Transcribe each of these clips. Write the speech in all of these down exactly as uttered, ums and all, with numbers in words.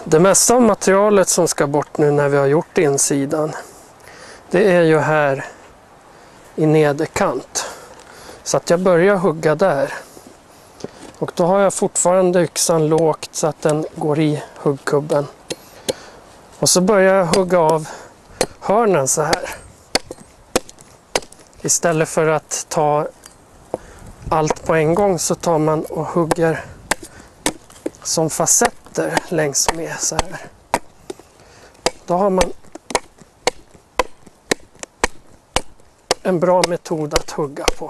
Det mesta av materialet som ska bort nu när vi har gjort insidan, det är ju här i nederkant. Så att jag börjar hugga där. Och då har jag fortfarande yxan lågt så att den går i huggkubben. Och så börjar jag hugga av hörnen så här. Istället för att ta allt på en gång så tar man och hugger som facetter längs med så här. Då har man en bra metod att hugga på.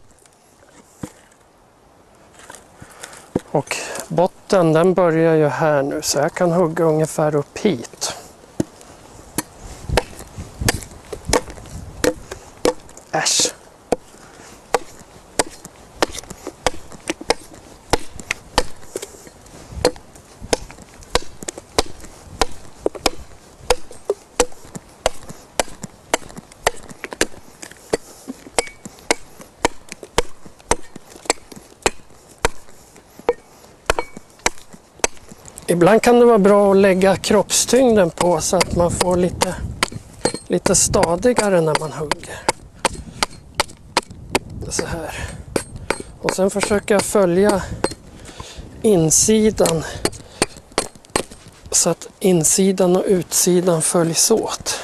Och botten den börjar ju här nu så jag kan hugga ungefär upp hit. Äsch. Ibland kan det vara bra att lägga kroppstyngden på så att man får lite, lite stadigare när man hugger. Så här. Och sen försöker jag följa insidan så att insidan och utsidan följs åt.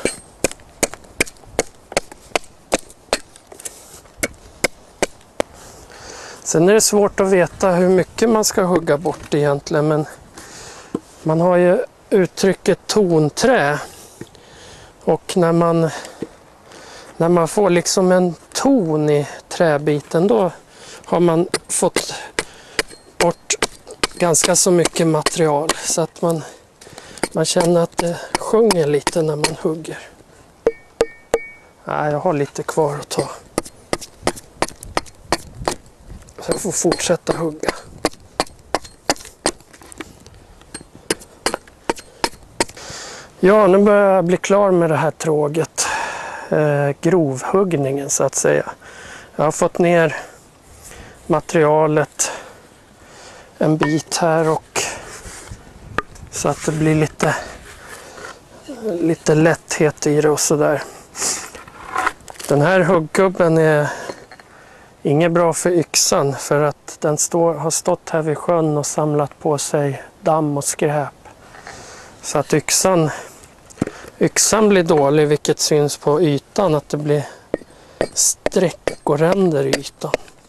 Sen är det svårt att veta hur mycket man ska hugga bort egentligen, men man har ju uttrycket tonträ, och när man, när man får liksom en ton i träbiten då har man fått bort ganska så mycket material så att man, man känner att det sjunger lite när man hugger. Nej, jag har lite kvar att ta. Så jag får fortsätta hugga. Ja, nu börjar jag bli klar med det här tråget. Eh, grovhuggningen så att säga. Jag har fått ner materialet en bit här och så att det blir lite, lite lätthet i det och sådär. Den här huggkubben är inget bra för yxan för att den står, har stått här vid sjön och samlat på sig damm och skräp. Så att yxan, yxan blir dålig, vilket syns på ytan att det blir streck och ränder i ytan.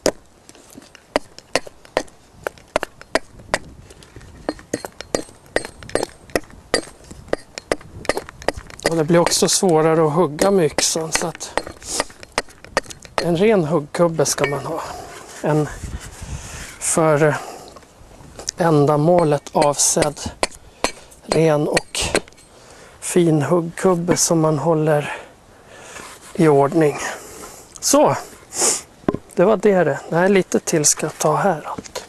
Och det blir också svårare att hugga med yxan, så att en ren huggkubbe ska man ha. En för ändamålet avsedd ren och fin huggkubbe som man håller i ordning. Så, det var det det. Nej, lite till ska jag ta här allt.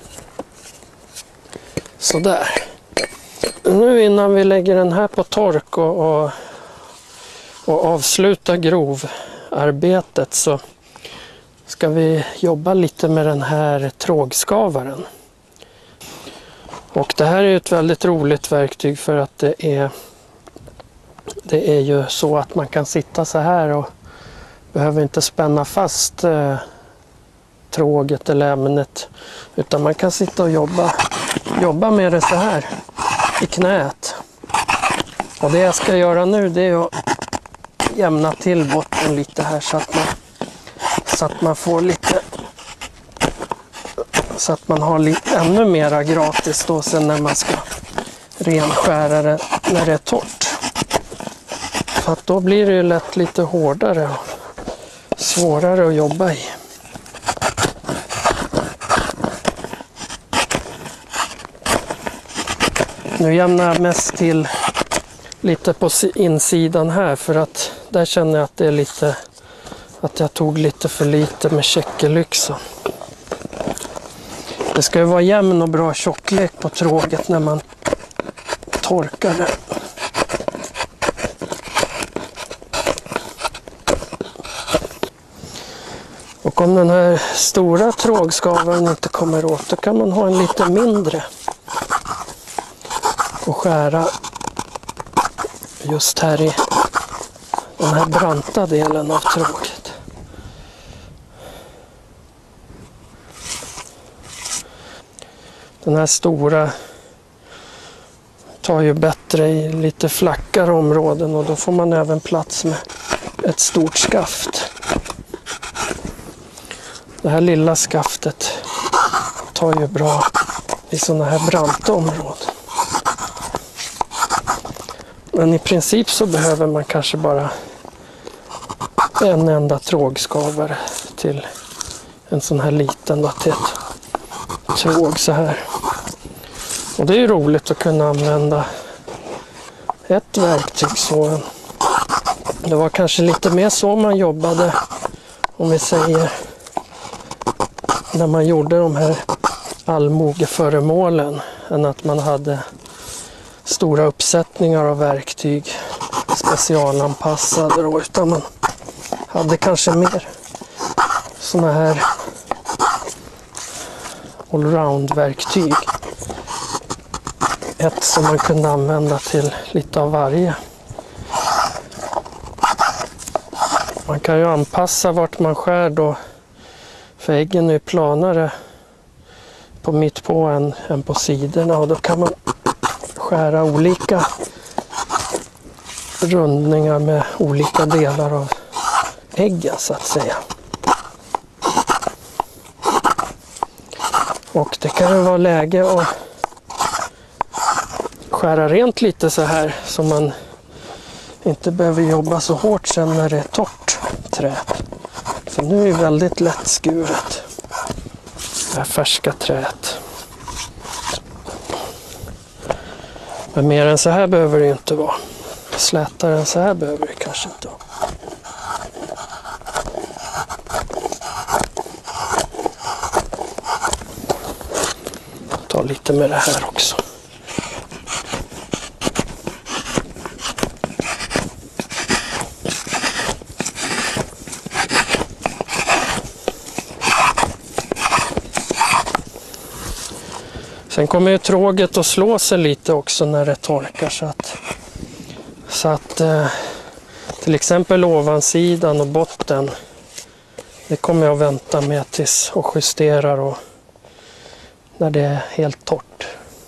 Så där. Nu innan vi lägger den här på tork och, och, och avslutar grovarbetet så ska vi jobba lite med den här trågskavaren. Och det här är ett väldigt roligt verktyg för att det är det är ju så att man kan sitta så här och behöver inte spänna fast eh, tråget eller ämnet, utan man kan sitta och jobba jobba med det så här i knät. Och det jag ska göra nu, det är att jämna till botten lite här så att man så att man får lite så att man har lite ännu mera gratis då sen när man ska renskära det när det är torrt. För att då blir det ju lätt lite hårdare och svårare att jobba i. Nu jämnar jag mest till lite på insidan här för att där känner jag att det är lite att jag tog lite för lite med käckelyxan. Det ska ju vara jämn och bra tjocklek på tråget när man torkar det. Och om den här stora trågskavaren inte kommer åt, då kan man ha en lite mindre. och skära just här i den här branta delen av tråget. Den här stora tar ju bättre i lite flackare områden och då får man även plats med ett stort skaft. Det här lilla skaftet tar ju bra i sådana här branta områden. Men i princip så behöver man kanske bara en enda trågskavare till en sån här liten då, till ett tråg så här. Och det är ju roligt att kunna använda ett verktyg så. Det var kanske lite mer så man jobbade, om vi säger, när man gjorde de här allmogeföremålen, än att man hade stora uppsättningar av verktyg specialanpassade då, utan man hade kanske mer såna här allround-verktyg. Ett som man kunde använda till lite av varje. Man kan ju anpassa vart man skär då, för äggen är ju planare på mitt på än, än på sidorna, och då kan man skära olika rundningar med olika delar av äggen så att säga. Och det kan ju vara läge att skära rent lite så här så man inte behöver jobba så hårt sen när det är torrt trä. För nu är det väldigt lätt skuret, det här färska träet. Men mer än så här behöver det ju inte vara. Slätare än så här behöver det kanske inte vara. Ta lite med det här också. Sen kommer ju tråget att slå sig lite också när det torkar, så att, så att eh, till exempel ovansidan och botten, det kommer jag att vänta med tills och justerar och när det är helt torrt.